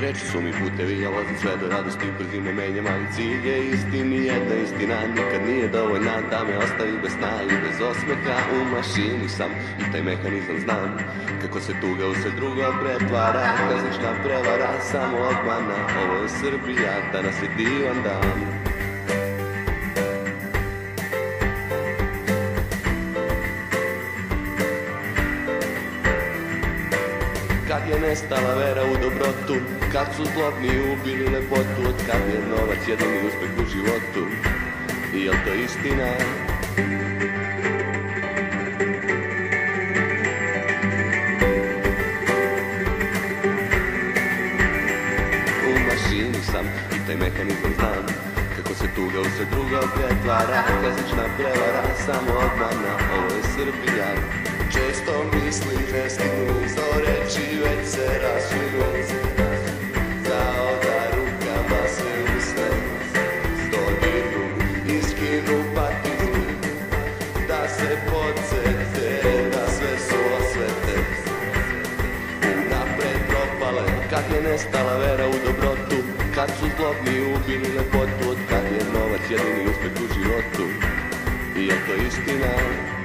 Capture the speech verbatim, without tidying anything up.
Reči su mi putevi, ja vozim sve do radosti, brzine menjam, ali cilj je isti, nijedna istina nikad nije dovoljna da me ostavi bez sna i bez osmeha. U mašini sam i taj mehanizam znam, kako se tuga u sve drugo pretvara. Klasična prevara, samo obmana, ovo je Srbija, danas je divan dan. Kad je nestala vera u dobrotu, kad su zlobni ubili lepotu, od kad je novac jedini uspeh u životu, i jel to istina? U mašini sam i taj mehanizam znam, kako se tuga u sve drugo pretvara. Klasična prevara, samo obmana, ovo je Srbija. Često mislim ne stignu izo reči, već se rašinu, kao da rukama se usne dodirnu i skinu patinu, da se podsete da sve su osvete unapred propale. Kad je nestala vera u dobrotu, kad su zlobni ubili lepotu, od kad je novac jedini uspeh u životu, i je to istina?